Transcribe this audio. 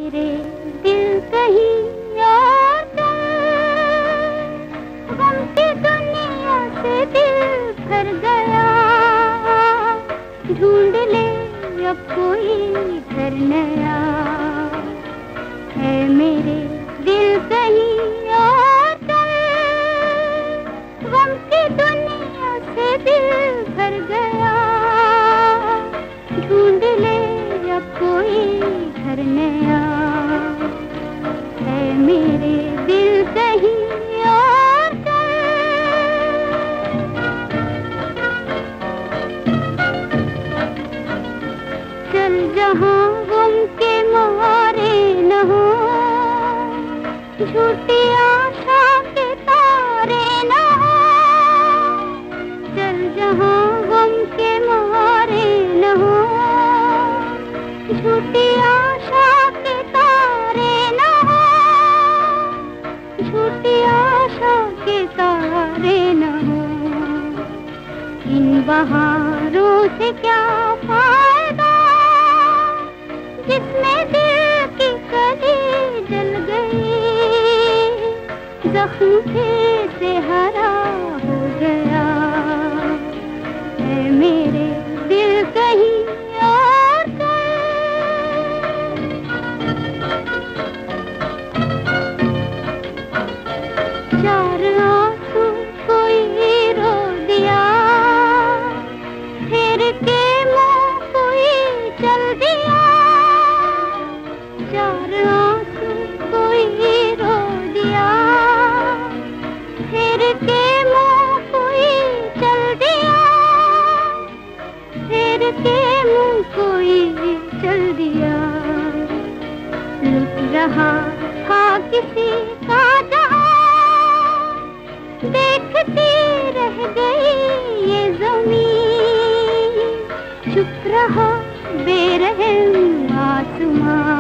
मेरे दिल कहीं और चल, गम की दुनिया से दिल भर गया, ढूंढ ले अब कोई घर नया, है मेरे दिल कहीं और चल, गम की दुनिया से दिल भर गया, ढूंढ ले अब कोई घर नया, है मेरे दिल कहीं और चल। चल जहाँ गम के मारे न हो, झूठी आशा के तारे न हो, चल जहाँ गम के मारे न हो, झूठी आशा के तारे न हो, झूठी आशा के तारे न हो, इन बहारों से क्या फायदा जिसमें दिल की कली जल गई, जख्म फिर से हरा हो गया, है मेरे दिल कहीं और चल। चार आंसू कोई रो दिया, फिर के मुंह कोई चल दिया, चार आंसू कोई रो दिया, फिर के मुंह कोई चल दिया, फिर के मुंह कोई चल दिया, लुट रहा था किसी का जहां, देखती रह गई ये ज़मीन, चुप रहा बेरहम आसमां,